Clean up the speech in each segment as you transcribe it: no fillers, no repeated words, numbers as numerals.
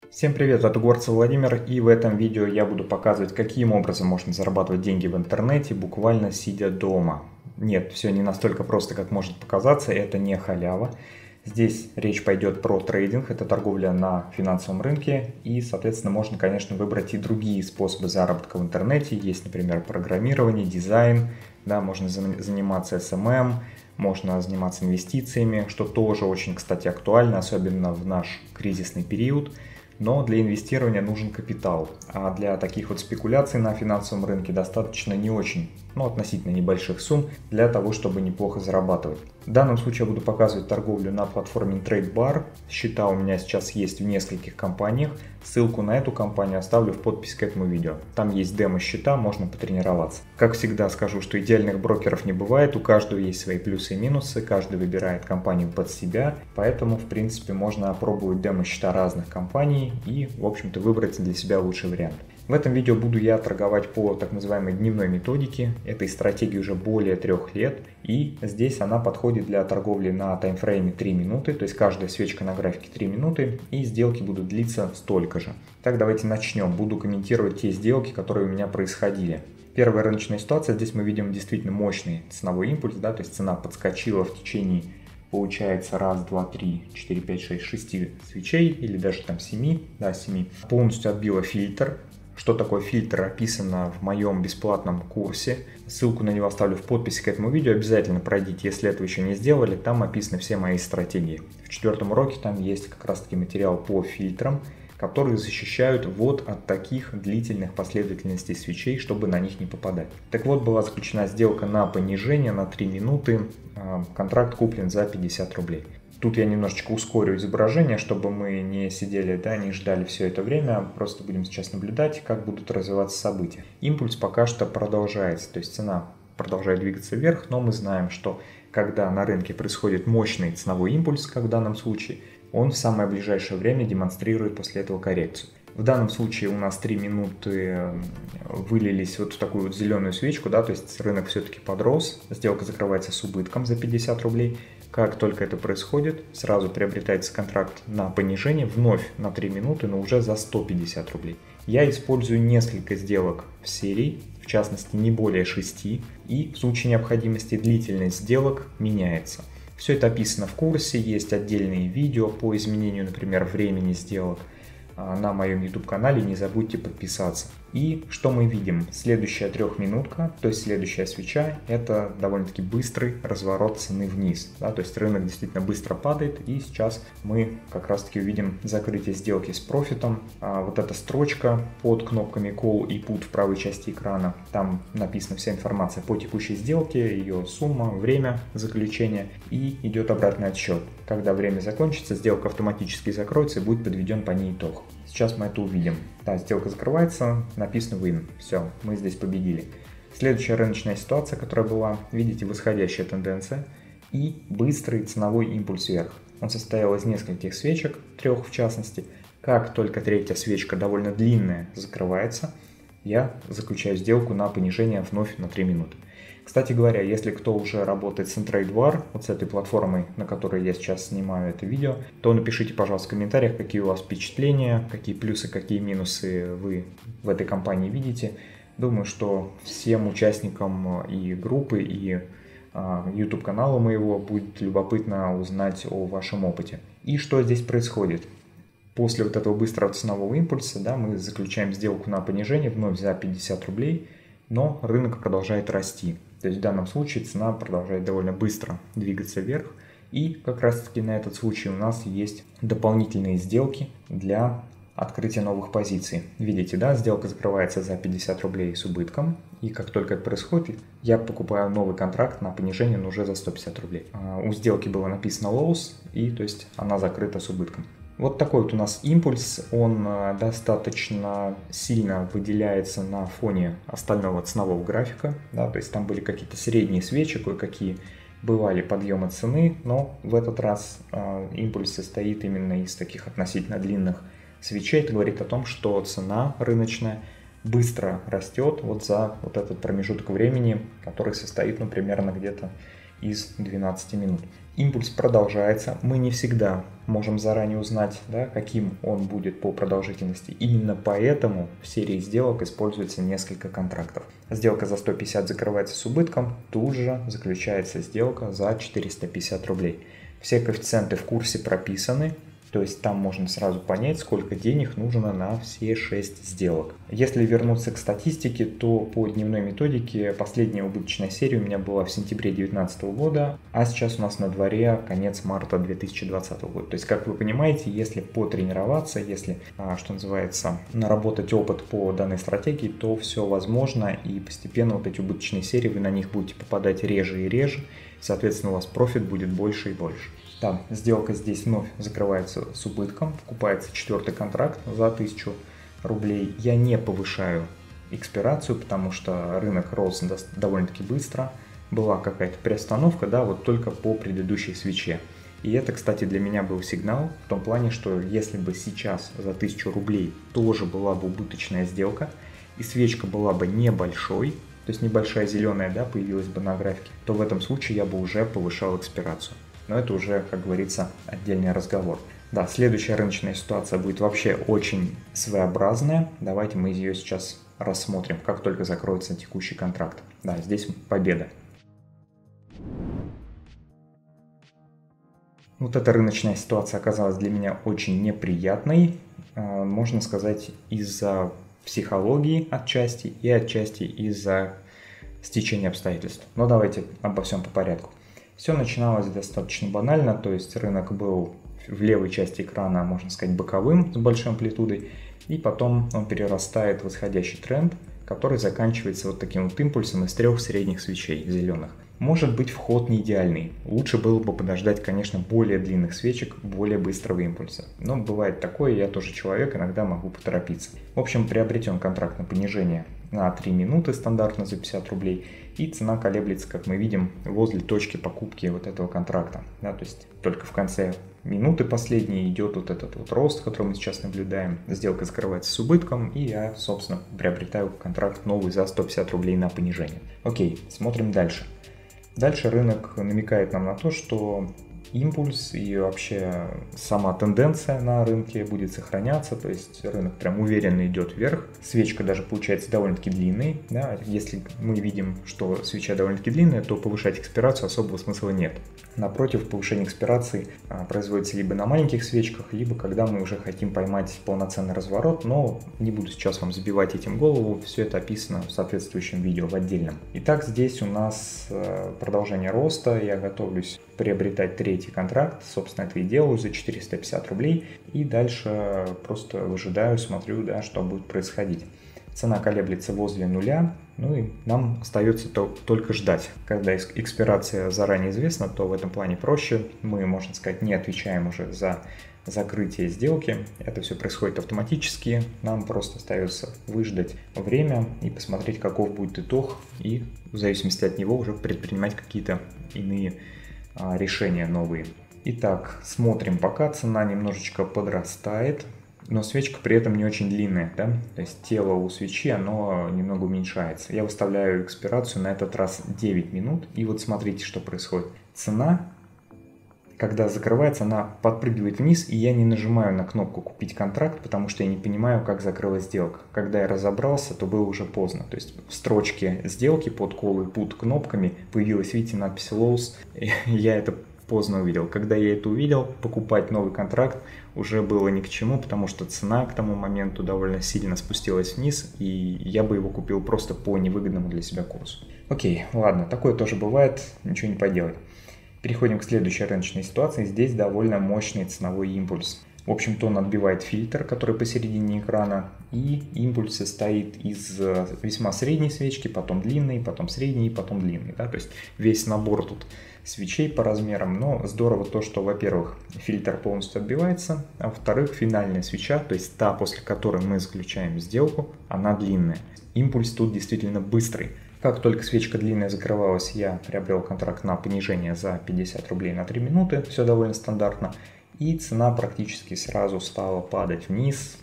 Всем привет, это Горцев Владимир, и в этом видео я буду показывать, каким образом можно зарабатывать деньги в интернете, буквально сидя дома. Нет, все не настолько просто, как может показаться, это не халява. Здесь речь пойдет про трейдинг, это торговля на финансовом рынке, и, соответственно, можно, конечно, выбрать и другие способы заработка в интернете. Есть, например, программирование, дизайн, да, можно заниматься SMM, можно заниматься инвестициями, что тоже очень, кстати, актуально, особенно в наш кризисный период. Но для инвестирования нужен капитал, а для таких вот спекуляций на финансовом рынке достаточно не очень, относительно небольших сумм для того, чтобы неплохо зарабатывать. В данном случае я буду показывать торговлю на платформе TradeBar. Счета у меня сейчас есть в нескольких компаниях. Ссылку на эту компанию оставлю в подписи к этому видео. Там есть демо-счета, можно потренироваться. Как всегда скажу, что идеальных брокеров не бывает, у каждого есть свои плюсы и минусы, каждый выбирает компанию под себя, поэтому, в принципе, можно опробовать демо-счета разных компаний и, в общем-то, выбрать для себя лучший вариант. В этом видео буду я торговать по так называемой дневной методике. Этой стратегии уже более 3 лет. И здесь она подходит для торговли на таймфрейме 3 минуты. То есть каждая свечка на графике 3 минуты. И сделки будут длиться столько же. Так, давайте начнем. Буду комментировать те сделки, которые у меня происходили. Первая рыночная ситуация. Здесь мы видим действительно мощный ценовой импульс. Да, то есть цена подскочила в течение, получается, 1, 2, 3, 4, 5, 6, 6 свечей. Или даже там 7. Да, 7. Полностью отбила фильтр. Что такое фильтр, описано в моем бесплатном курсе. Ссылку на него оставлю в подписи к этому видео. Обязательно пройдите, если этого еще не сделали. Там описаны все мои стратегии. В 4-м уроке там есть как раз таки материал по фильтрам, которые защищают вот от таких длительных последовательностей свечей, чтобы на них не попадать. Так вот, была заключена сделка на понижение на 3 минуты. Контракт куплен за 50 рублей. Тут я немножечко ускорю изображение, чтобы мы не сидели, да, не ждали все это время. Просто будем сейчас наблюдать, как будут развиваться события. Импульс пока что продолжается, то есть цена продолжает двигаться вверх, но мы знаем, что когда на рынке происходит мощный ценовой импульс, как в данном случае, он в самое ближайшее время демонстрирует после этого коррекцию. В данном случае у нас 3 минуты вылились вот в такую вот зеленую свечку, да, то есть рынок все-таки подрос, сделка закрывается с убытком за 50 рублей. Как только это происходит, сразу приобретается контракт на понижение, вновь на 3 минуты, но уже за 150 рублей. Я использую несколько сделок в серии, в частности не более 6, и в случае необходимости длительность сделок меняется. Все это описано в курсе, есть отдельные видео по изменению, например, времени сделок. На моем YouTube-канале не забудьте подписаться. И что мы видим? Следующая 3-минутка, то есть следующая свеча, это довольно-таки быстрый разворот цены вниз. Да, то есть рынок действительно быстро падает, и сейчас мы как раз-таки увидим закрытие сделки с профитом. Вот эта строчка под кнопками Call и Put в правой части экрана, там написана вся информация по текущей сделке, ее сумма, время заключения, и идет обратный отсчет. Когда время закончится, сделка автоматически закроется и будет подведен по ней итог. Сейчас мы это увидим. Да, сделка закрывается, написано Win. Все, мы здесь победили. Следующая рыночная ситуация, которая была, видите, восходящая тенденция и быстрый ценовой импульс вверх. Он состоял из нескольких свечек, 3 в частности. Как только 3-я свечка, довольно длинная, закрывается, я заключаю сделку на понижение вновь на 3 минуты. Кстати говоря, если кто уже работает с TradeBar, вот с этой платформой, на которой я сейчас снимаю это видео, то напишите, пожалуйста, в комментариях, какие у вас впечатления, какие плюсы, какие минусы вы в этой компании видите. Думаю, что всем участникам и группы, и YouTube-канала моего будет любопытно узнать о вашем опыте. И что здесь происходит? После вот этого быстрого ценового импульса, да, мы заключаем сделку на понижение вновь за 50 рублей, но рынок продолжает расти. То есть в данном случае цена продолжает довольно быстро двигаться вверх. И как раз таки на этот случай у нас есть дополнительные сделки для открытия новых позиций. Видите, да, сделка закрывается за 50 рублей с убытком. И как только это происходит, я покупаю новый контракт на понижение, но уже за 150 рублей. У сделки было написано Loss, и то есть она закрыта с убытком. Вот такой вот у нас импульс, он достаточно сильно выделяется на фоне остального ценового графика, да, то есть там были какие-то средние свечи, кое-какие бывали подъемы цены, но в этот раз импульс состоит именно из таких относительно длинных свечей. Это говорит о том, что цена рыночная быстро растет вот за вот этот промежуток времени, который состоит, примерно где-то из 12 минут. Импульс продолжается, мы не всегда можем заранее узнать, да, каким он будет по продолжительности. Именно поэтому в серии сделок используется несколько контрактов. Сделка за 150 закрывается с убытком, тут же заключается сделка за 450 рублей. Все коэффициенты в курсе прописаны, то есть там можно сразу понять, сколько денег нужно на все 6 сделок. Если вернуться к статистике, то по дневной методике последняя убыточная серия у меня была в сентябре 2019 года, а сейчас у нас на дворе конец марта 2020 года. То есть, как вы понимаете, если потренироваться, если, что называется, наработать опыт по данной стратегии, то все возможно, и постепенно вот эти убыточные серии, вы на них будете попадать реже и реже, соответственно, у вас профит будет больше и больше. Да, сделка здесь вновь закрывается с убытком, покупается 4-й контракт за 1000 рублей. Я не повышаю экспирацию, потому что рынок рос довольно-таки быстро. Была какая-то приостановка, да, вот только по предыдущей свече. И это, кстати, для меня был сигнал в том плане, что если бы сейчас за 1000 рублей тоже была бы убыточная сделка, и свечка была бы небольшой, то есть небольшая зеленая, да, появилась бы на графике, то в этом случае я бы уже повышал экспирацию. Но это уже, как говорится, отдельный разговор. Да, следующая рыночная ситуация будет вообще очень своеобразная. Давайте мы ее сейчас рассмотрим, как только закроется текущий контракт. Да, здесь победа. Вот эта рыночная ситуация оказалась для меня очень неприятной. Можно сказать, из-за психологии отчасти и отчасти из-за стечения обстоятельств. Но давайте обо всем по порядку. Все начиналось достаточно банально, то есть рынок был в левой части экрана, можно сказать, боковым, с большой амплитудой, и потом он перерастает в восходящий тренд, который заканчивается вот таким вот импульсом из 3 средних свечей зеленых. Может быть, вход не идеальный, лучше было бы подождать, конечно, более длинных свечек, более быстрого импульса. Но бывает такое, я тоже человек, иногда могу поторопиться. В общем, приобретен контракт на понижение на 3 минуты стандартно за 50 рублей, и цена колеблется, как мы видим, возле точки покупки вот этого контракта. Да, то есть только в конце минуты последней идет вот этот вот рост, который мы сейчас наблюдаем. Сделка закрывается с убытком, и я, собственно, приобретаю контракт новый за 150 рублей на понижение. Окей, смотрим дальше. Дальше рынок намекает нам на то, что импульс и вообще сама тенденция на рынке будет сохраняться, то есть рынок прям уверенно идет вверх. Свечка даже получается довольно-таки длинной, да? Если мы видим, что свеча довольно-таки длинная, то повышать экспирацию особого смысла нет. Напротив, повышение экспирации производится либо на маленьких свечках, либо когда мы уже хотим поймать полноценный разворот, но не буду сейчас вам забивать этим голову, все это описано в соответствующем видео в отдельном. Итак, здесь у нас продолжение роста, я готовлюсь приобретать 3-й контракт, собственно, это и делаю за 450 рублей, и дальше просто выжидаю, смотрю, да, что будет происходить. Цена колеблется возле нуля, ну и нам остается только ждать. Когда экспирация заранее известна, то в этом плане проще. Мы, можно сказать, не отвечаем уже за закрытие сделки. Это все происходит автоматически. Нам просто остается выждать время и посмотреть, каков будет итог, и в зависимости от него уже предпринимать какие-то иные решения новые. Итак, смотрим, пока цена немножечко подрастает, но свечка при этом не очень длинная, да? То есть тело у свечи, оно немного уменьшается. Я выставляю экспирацию на этот раз 9 минут, и вот смотрите, что происходит. Цена, когда закрывается, она подпрыгивает вниз, и я не нажимаю на кнопку «Купить контракт», потому что я не понимаю, как закрылась сделка. Когда я разобрался, то было уже поздно. То есть в строчке сделки под call и put кнопками появилась, видите, надпись «Loss», и я это поздно увидел. Когда я это увидел, покупать новый контракт уже было ни к чему, потому что цена к тому моменту довольно сильно спустилась вниз, и я бы его купил просто по невыгодному для себя курсу. Окей, ладно, такое тоже бывает, ничего не поделать. Переходим к следующей рыночной ситуации. Здесь довольно мощный ценовой импульс. В общем-то, он отбивает фильтр, который посередине экрана, и импульс состоит из весьма средней свечки, потом длинной, потом средней, потом длинной. Да? То есть весь набор тут свечей по размерам, но здорово то, что, во-первых, фильтр полностью отбивается, а во-вторых, финальная свеча, то есть та, после которой мы заключаем сделку, она длинная. Импульс тут действительно быстрый. Как только свечка длинная закрывалась, я приобрел контракт на понижение за 50 рублей на 3 минуты, все довольно стандартно. И цена практически сразу стала падать вниз,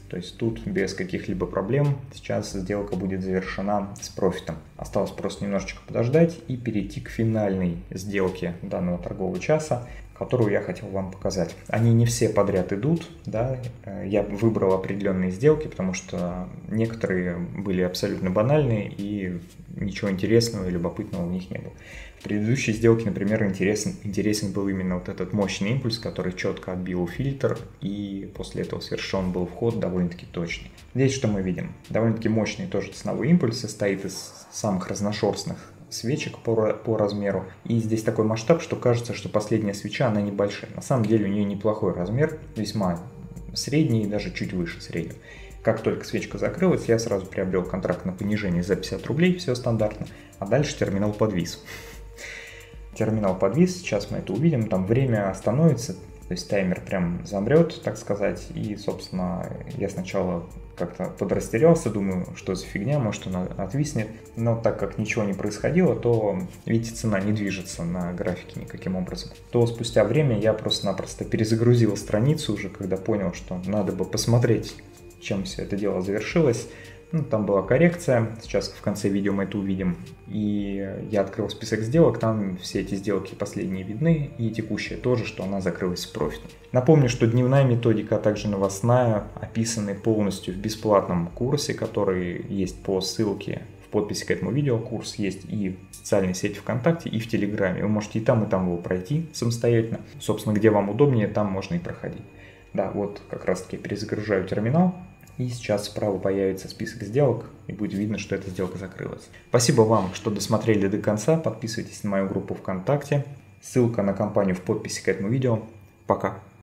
То есть тут без каких-либо проблем сейчас сделка будет завершена с профитом. Осталось просто немножечко подождать и перейти к финальной сделке данного торгового часа, которую я хотел вам показать. Они не все подряд идут, да, я выбрал определенные сделки, потому что некоторые были абсолютно банальные и ничего интересного и любопытного в них не было. В предыдущей сделке, например, интересен был именно вот этот мощный импульс, который четко отбил фильтр, и после этого совершен был вход довольно-таки точный. Здесь что мы видим? Довольно-таки мощный тоже ценовой импульс, состоит из самых разношерстных свечек по размеру. И здесь такой масштаб, что кажется, что последняя свеча, она небольшая. На самом деле у нее неплохой размер, весьма средний, даже чуть выше среднего. Как только свечка закрылась, я сразу приобрел контракт на понижение за 50 рублей, все стандартно, а дальше терминал подвис. Терминал подвис, сейчас мы это увидим, там время остановится, то есть таймер прям замрет, так сказать, и, собственно, я сначала как-то подрастерялся, думаю, что за фигня, может она отвиснет, но так как ничего не происходило, то, видите, цена не движется на графике никаким образом. То спустя время я просто-напросто перезагрузил страницу уже, когда понял, что надо бы посмотреть, чем все это дело завершилось. Там была коррекция, сейчас в конце видео мы это увидим, и я открыл список сделок, там все эти сделки последние видны, и текущая тоже, что она закрылась с профитом. Напомню, что дневная методика, а также новостная описаны полностью в бесплатном курсе, который есть по ссылке в подписи к этому видео. Курс есть и в социальной сети ВКонтакте, и в Телеграме. Вы можете и там его пройти самостоятельно. Собственно, где вам удобнее, там можно и проходить. Да, вот как раз таки перезагружаю терминал. И сейчас справа появится список сделок, и будет видно, что эта сделка закрылась. Спасибо вам, что досмотрели до конца. Подписывайтесь на мою группу ВКонтакте. Ссылка на компанию в подписи к этому видео. Пока.